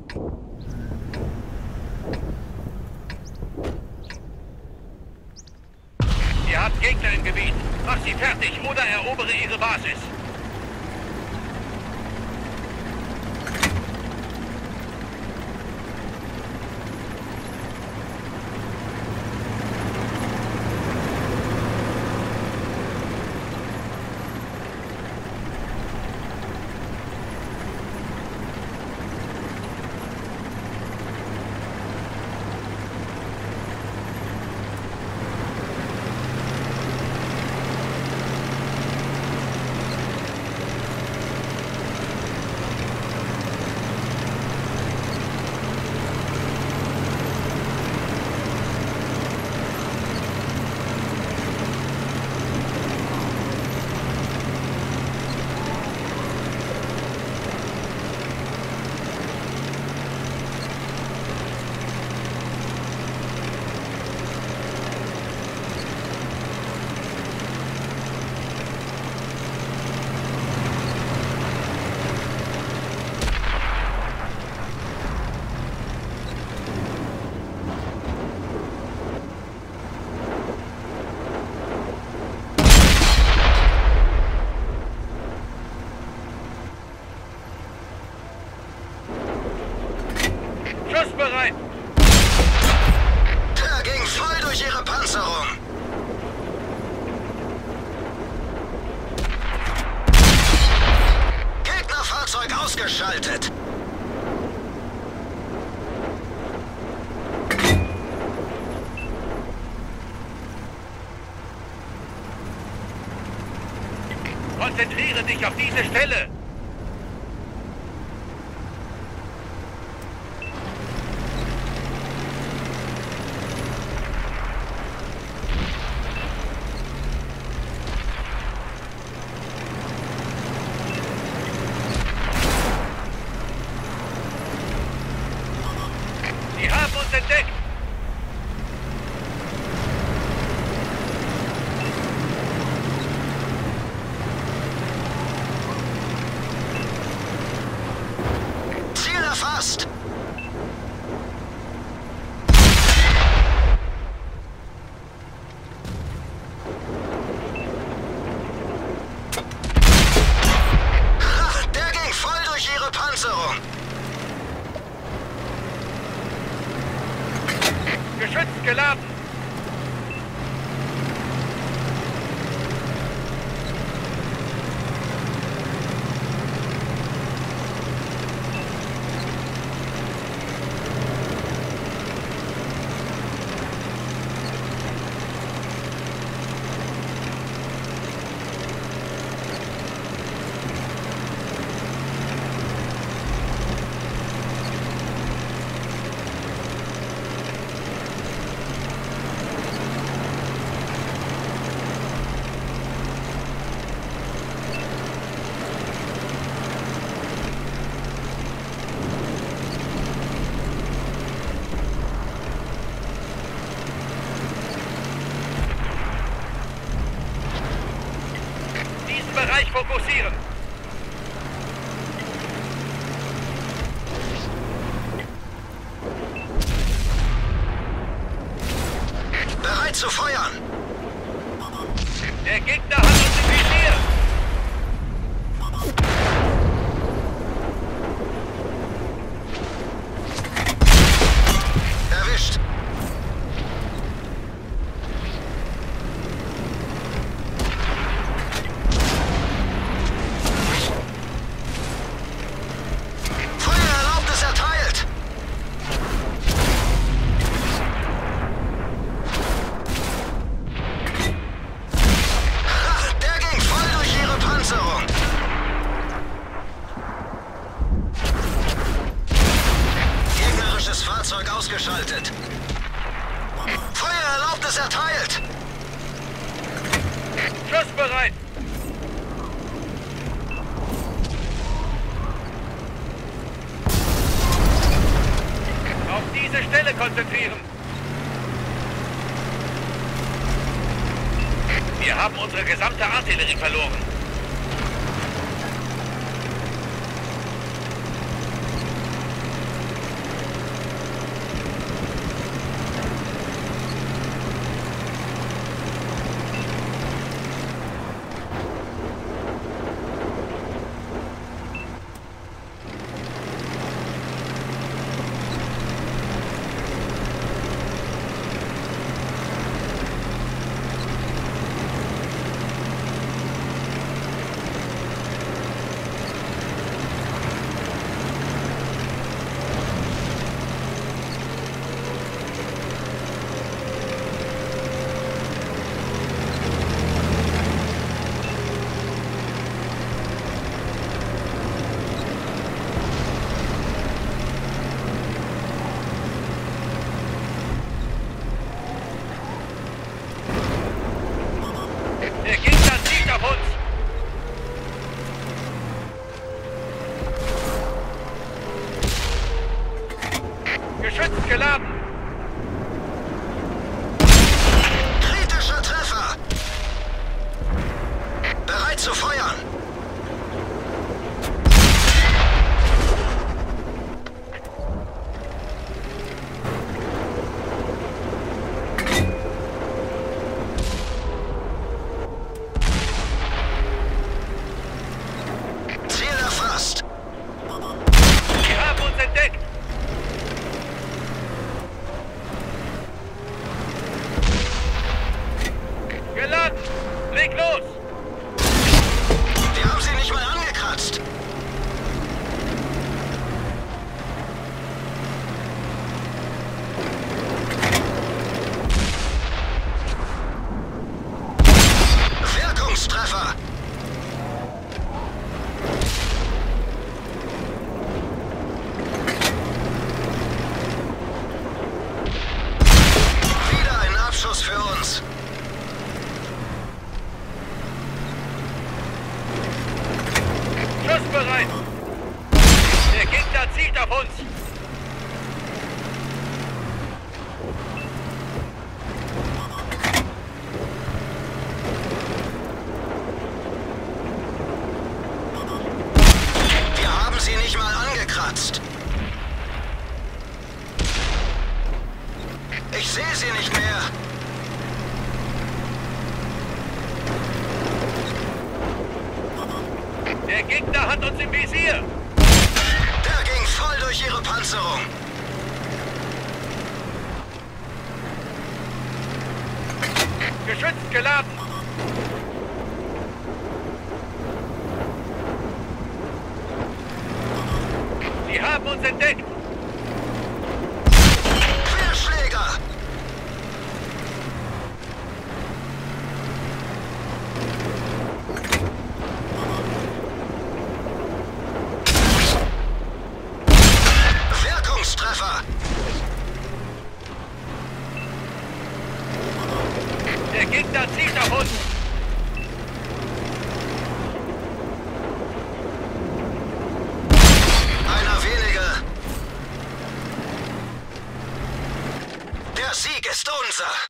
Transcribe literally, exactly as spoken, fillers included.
Ihr habt Gegner im Gebiet. Macht sie fertig oder erobere ihre Basis. Schussbereit! Der ging voll durch ihre Panzerung. Gegnerfahrzeug ausgeschaltet. Konzentriere dich auf diese Stelle! Sie haben uns entdeckt! Ziel erfasst. Ha, der ging voll durch ihre Panzerung. Geschütz geladen! Diesen Bereich fokussieren! Bereit zu feuern. Der Gegner hat uns im Visier! Erwischt. Feuererlaubnis erteilt. Ha, der ging voll durch ihre Panzerung. Gegnerisches Fahrzeug ausgeschaltet. Feuererlaubnis erteilt. Schussbereit! Auf diese Stelle konzentrieren! Wir haben unsere gesamte Artillerie verloren. auf uns! Wir haben sie nicht mal angekratzt. Ich sehe sie nicht mehr. Der Gegner hat uns im Visier! Der ging voll durch ihre Panzerung. Geschützt geladen! Sie haben uns entdeckt! Querschläger! Wirkungstreffer! Der Gegner zielt auf uns! Einer weniger. Der Sieg ist unser.